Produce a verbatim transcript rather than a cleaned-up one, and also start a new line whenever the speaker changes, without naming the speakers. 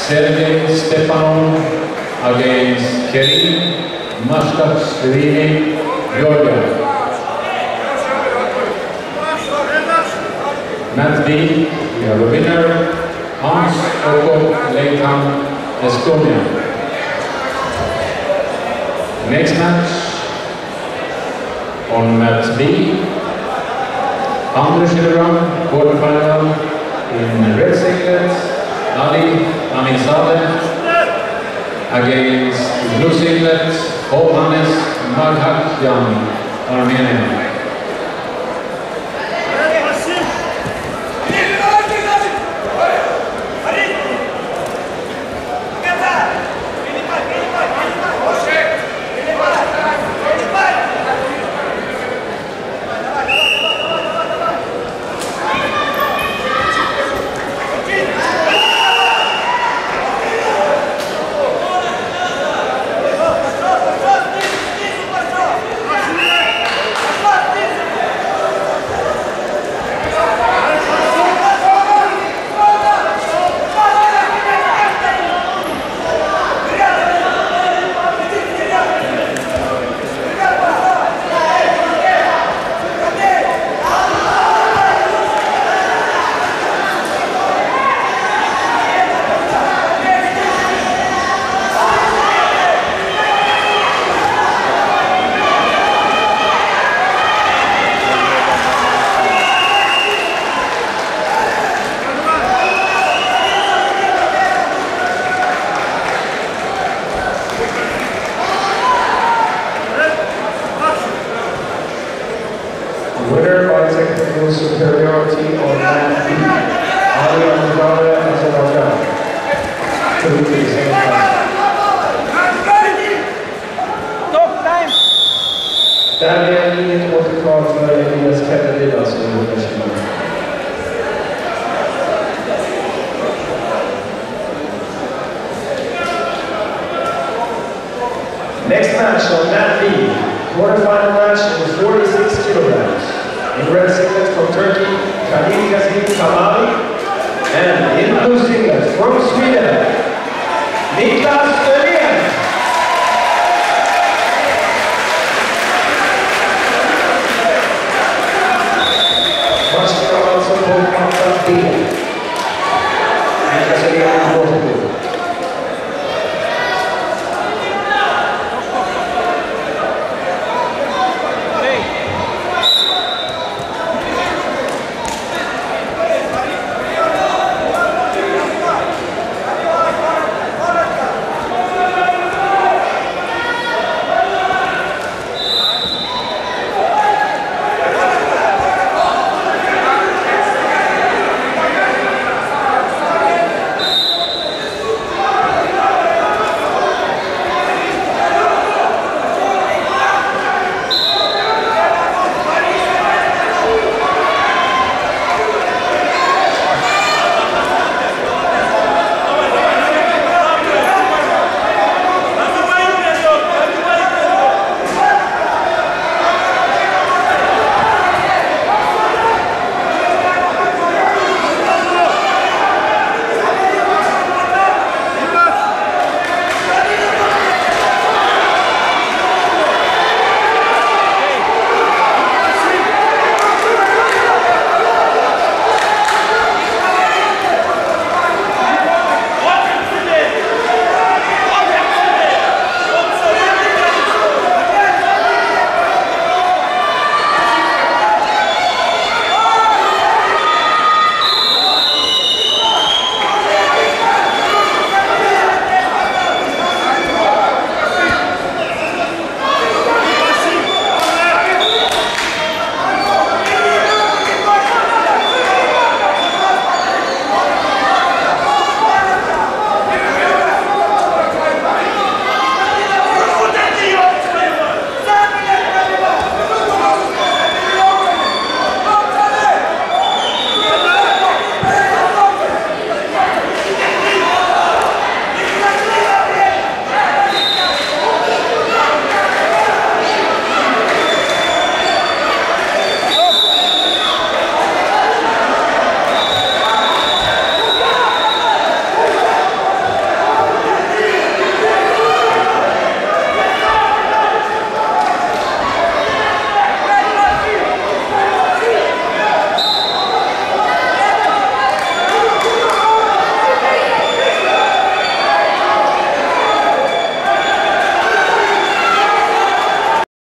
Sergei Stepanov against Kerim Mashkashvili, Georgia. Match B, we have a winner, Hans Oko Leikan, Estonia. Next match, on match B, Andrei Shilram, quarterfinal in red singlet, Ali Aminzadeh against blue singlet, Hovhannes Markhakyan, Armenia.
Winner by technical superiority on man B, Ali Aminzadeh, Azerbaijan. Two to the same time. Därmed inget återkval för Elias Kennedy, som är tjugo. Next match on man B, quarterfinal match in forty-six kilograms. In red singlet from Turkey, Khalil Kazim Kamali, and in blue singlet from Sweden, Niklas